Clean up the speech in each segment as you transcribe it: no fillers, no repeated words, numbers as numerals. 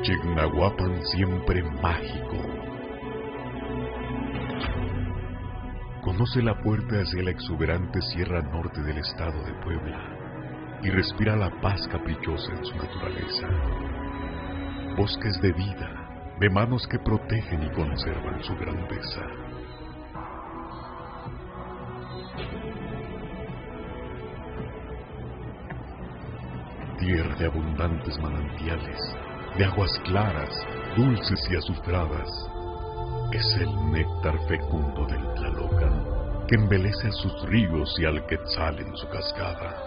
Chignahuapan siempre mágico. Conoce la puerta hacia la exuberante sierra norte del estado de Puebla y respira la paz caprichosa en su naturaleza. Bosques de vida, de manos que protegen y conservan su grandeza. Tierra de abundantes manantiales, de aguas claras, dulces y azufradas. Es el néctar fecundo del Tlalocan, que embelece a sus ríos y al Quetzal en su cascada.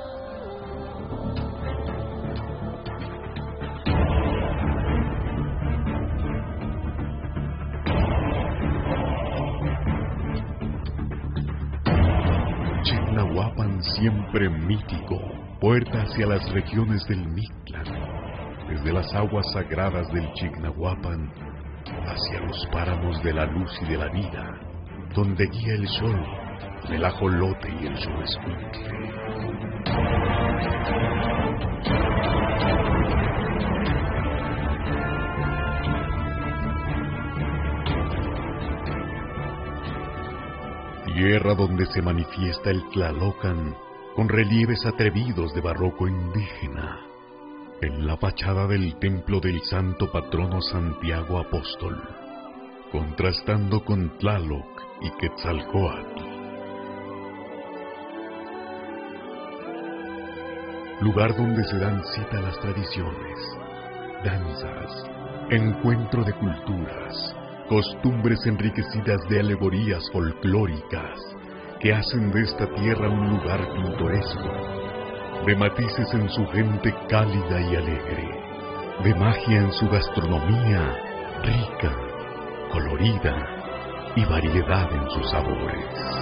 Chignahuapan siempre mítico, puerta hacia las regiones del Mictlán, desde las aguas sagradas del Chignahuapan hacia los páramos de la luz y de la vida, donde guía el sol, el ajolote y el xoescuintle. Tierra donde se manifiesta el Tlalocan con relieves atrevidos de barroco indígena, en la fachada del templo del santo patrono Santiago Apóstol, contrastando con Tlaloc y Quetzalcóatl. Lugar donde se dan cita las tradiciones, danzas, encuentro de culturas, costumbres enriquecidas de alegorías folclóricas que hacen de esta tierra un lugar pintoresco, de matices en su gente cálida y alegre, de magia en su gastronomía rica, colorida y variedad en sus sabores.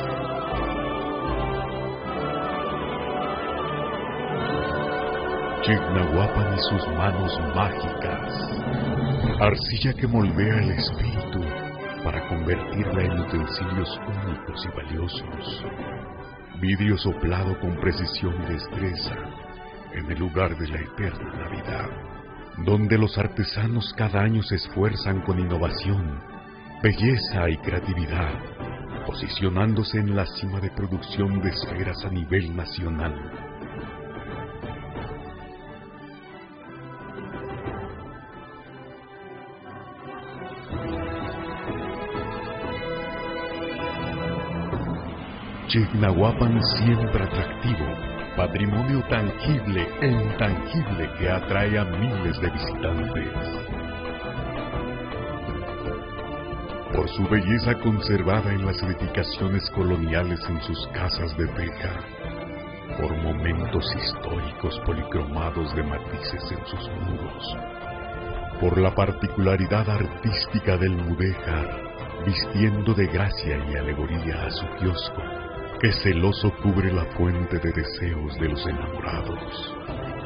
Chignahuapan y sus manos mágicas, arcilla que moldea el espíritu para convertirla en utensilios únicos y valiosos. Vidrio soplado con precisión y destreza en el lugar de la eterna Navidad, donde los artesanos cada año se esfuerzan con innovación, belleza y creatividad, posicionándose en la cima de producción de esferas a nivel nacional. Chignahuapan siempre atractivo, patrimonio tangible e intangible que atrae a miles de visitantes. Por su belleza conservada en las edificaciones coloniales en sus casas de teja, por momentos históricos policromados de matices en sus muros, por la particularidad artística del mudéjar, vistiendo de gracia y alegoría a su kiosco, que celoso cubre la fuente de deseos de los enamorados.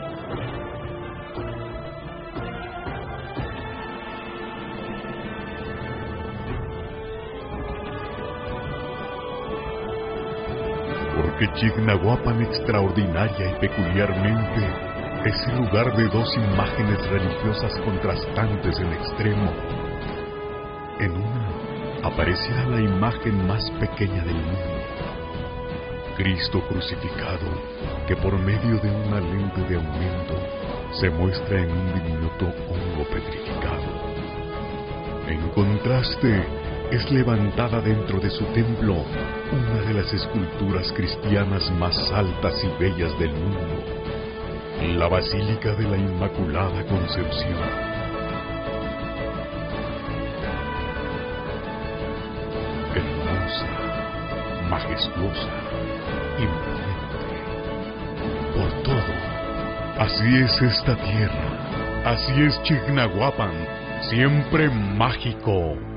Porque Chignahuapan extraordinaria y peculiarmente es el lugar de dos imágenes religiosas contrastantes en extremo. En una aparecerá la imagen más pequeña del mundo, Cristo crucificado, que por medio de una lente de aumento se muestra en un diminuto hongo petrificado. En contraste, es levantada dentro de su templo una de las esculturas cristianas más altas y bellas del mundo, la Basílica de la Inmaculada Concepción. Hermosa, majestuosa, imponente, por todo. Así es esta tierra, así es Chignahuapan, siempre mágico.